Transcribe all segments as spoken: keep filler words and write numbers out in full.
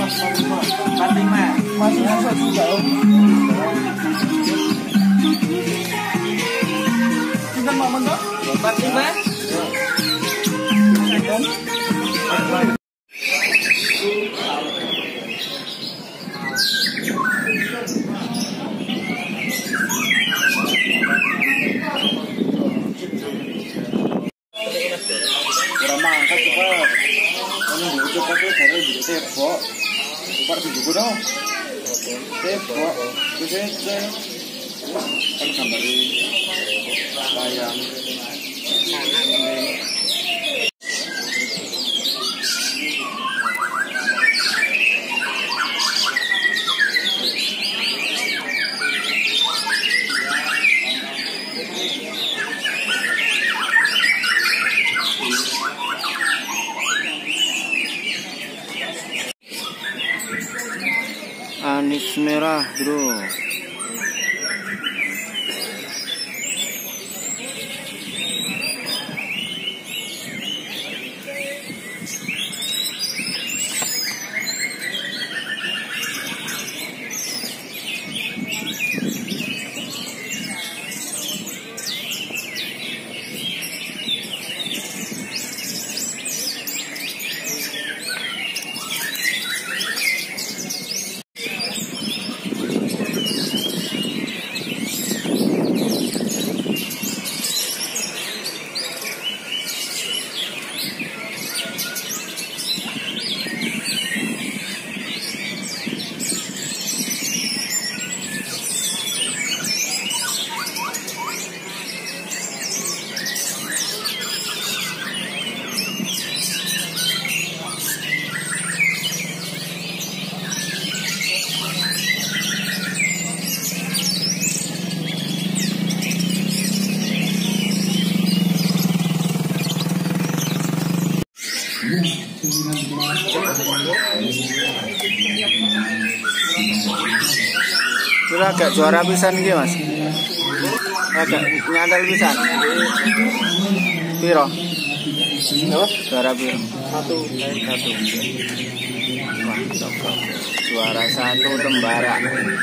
empat lima. Masih masuk juga om. Kita mau mentok? empat lima. Kurang mangkat juga. Ini butuh pakai cara juga tebok. Bukan tujuh dong. Tebok. Terus saya kan gambari bayang. Anis merah, bro. Sudah agak juara pisan iki, Mas. Agak nyandal pisan. Piro? Apa? Juara piro? Satu. Satu. Mantap. Juara satu Tembara.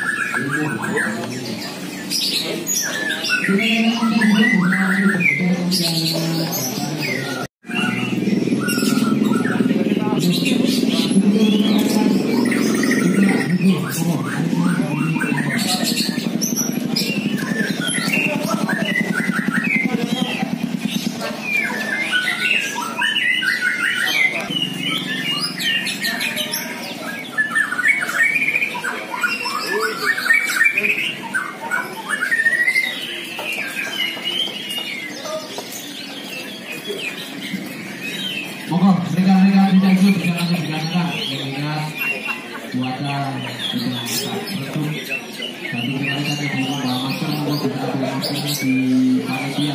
Monggo, mereka-mereka bisa ikut bisa langsung dilakukan mengingat cuaca sudah bertum satu kali satu di bawah masker monggo bisa langsung di panitia.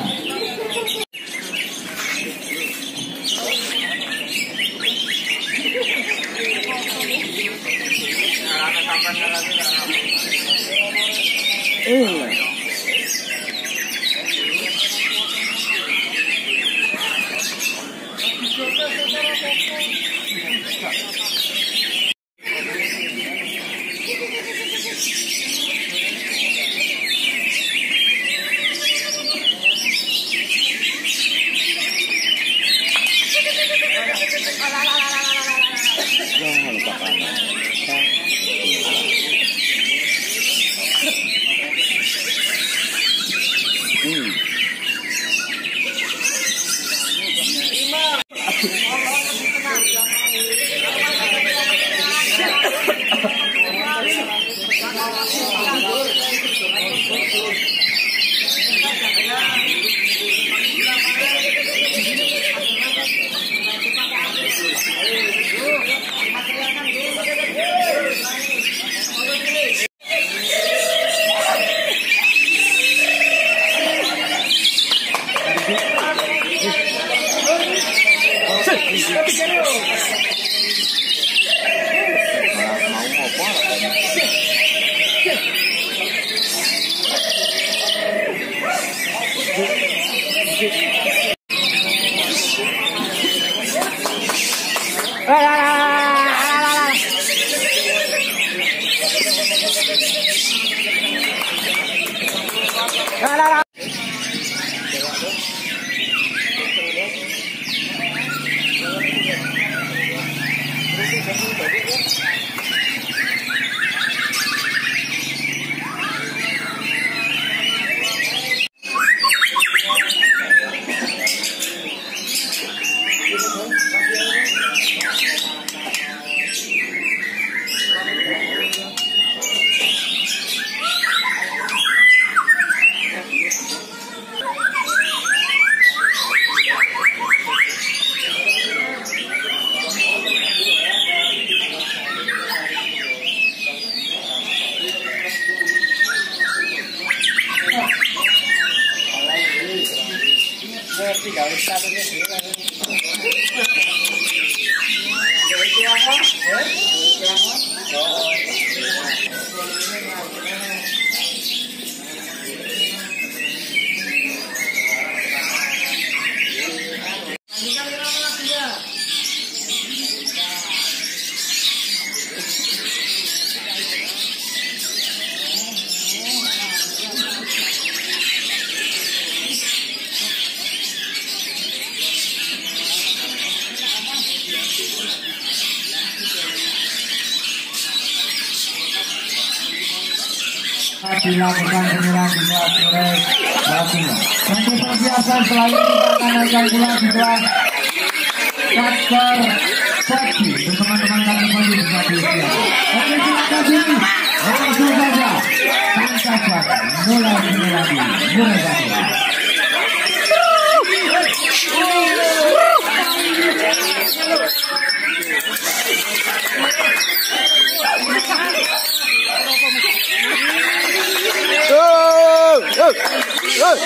Eh. Mau apa? Dilakukan penyerang dua oleh Batu. Tentu biasa selalu kita akan akan pulang setelah Kacar Sakti teman-teman kami kembali bisa diusia. Oke, terima kasih. Langsung saja tangkapan mulai lagi mulai lagi. Oh, oh, oh.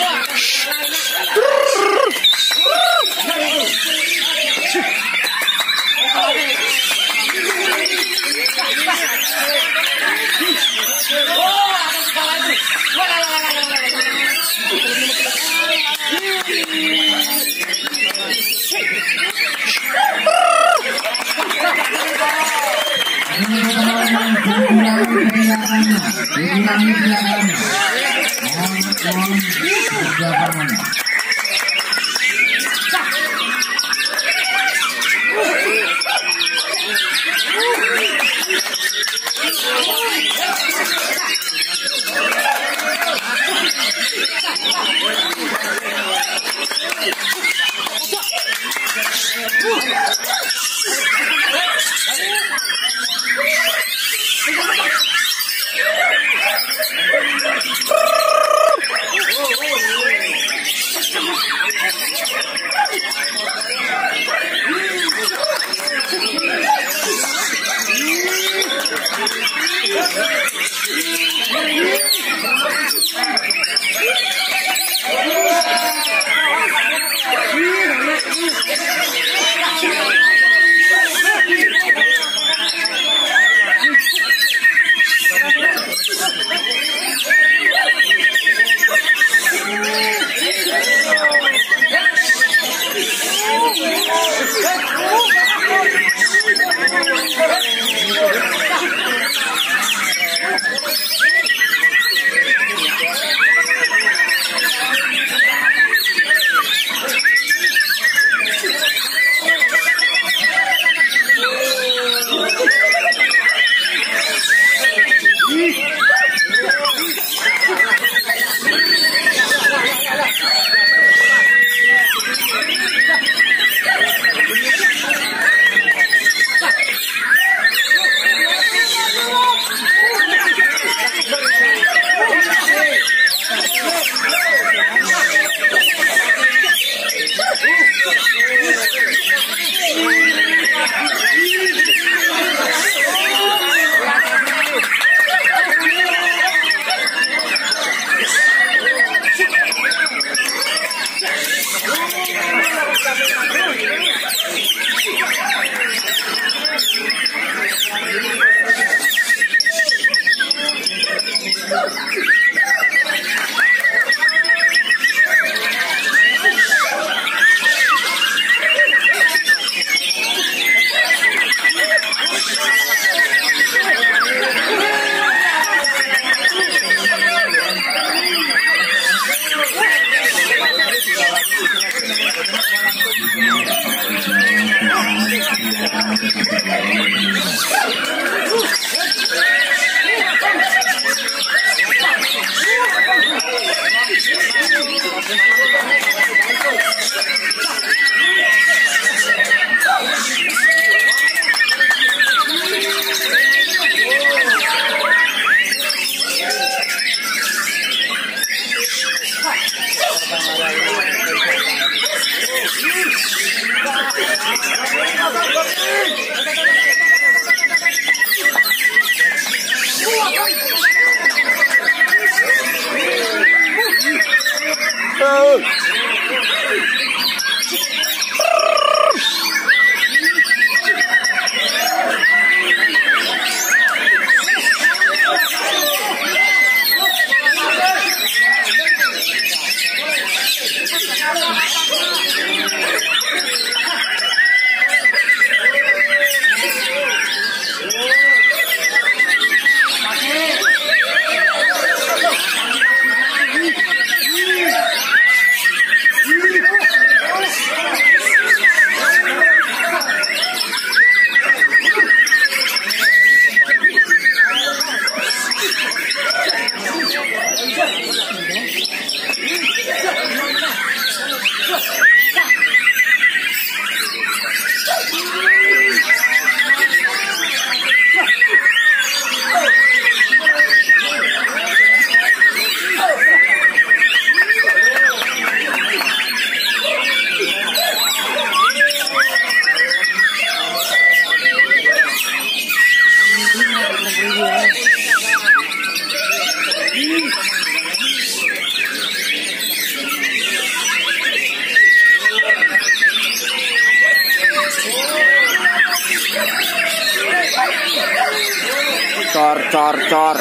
gacor.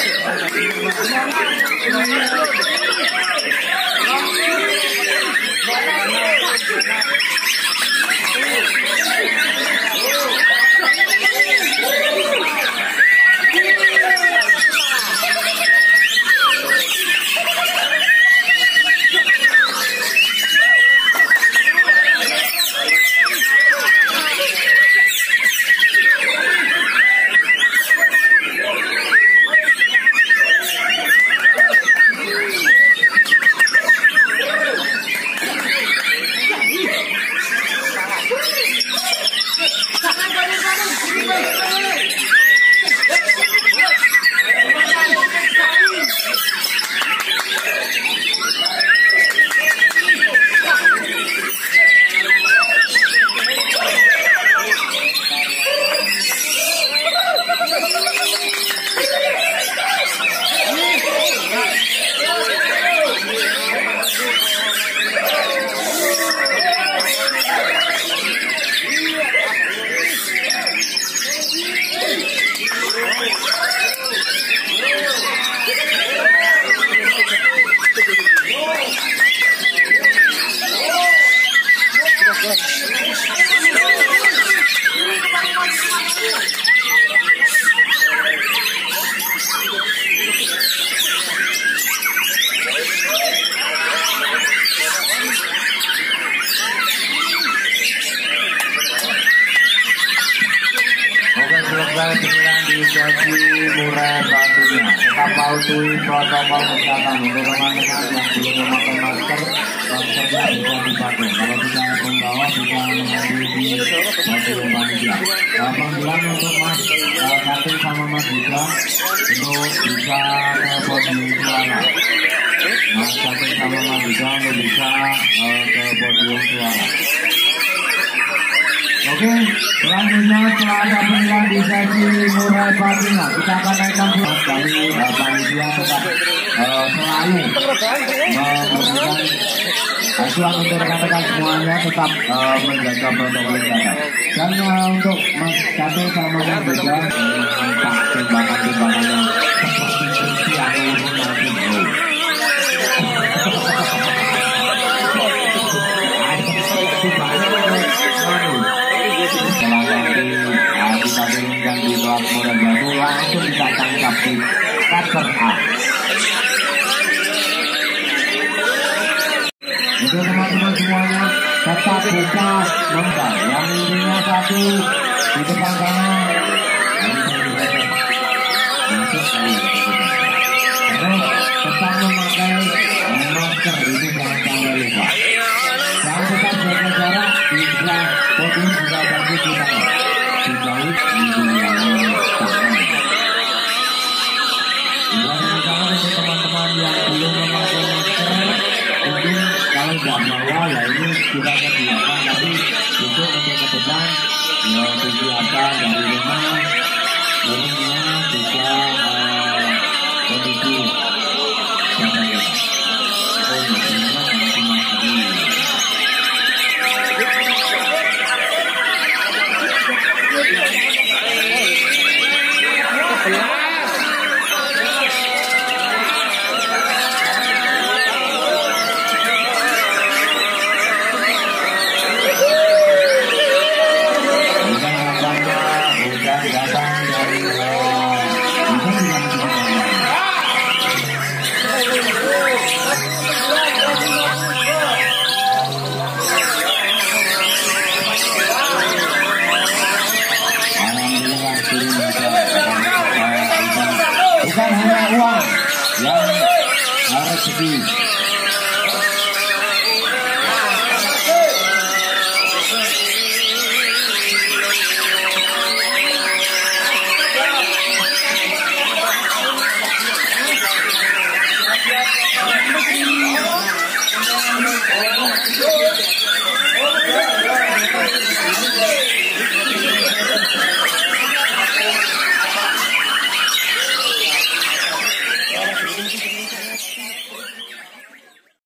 Murai batunya. Tetap patuhi protokol kesehatan untuk teman-teman yang belum memakai masker. Maskernya bisa dipakai. Kalau tidak membawa bisa mengambil di mobil panitia. Panggilan untuk Mas Kating sama Mas Buka untuk bisa ke podium suara. Mas Kating sama Mas Buka untuk bisa ke podium suara. Oke, selanjutnya setelah ada pemilihan di sesi murai batunya, kita akan naikkan dari panitia tetap uh, selalu memberikan acuan untuk rekan-rekan semuanya tetap uh, menjaga protokol kesehatan. Dan uh, untuk Mas Kato sama Mas Beda menangkap tembakan-tembakan yang seperti yang urun nanti bro. Kita turunkan di bawah murai batu langsung kita tangkap di cutter A. Untuk teman-teman semuanya tetap bisa membal. Yang intinya satu di depan kanan. Terus tetap memakai masker itu jangan sampai lupa. Dan tetap jaga jarak di sebelah podium juga bagus kita. Dijauh di dunia tangan. Jangan untuk teman-teman yang belum memakai masker, mungkin kalau tidak bawa ya ini kita kebiasaan, tapi untuk untuk ke depan ya kegiatan dari rumah, rumahnya bisa kondisi jangan lupa. Oh, maksudnya masih masker. Bukan hanya uang yang harus rezeki.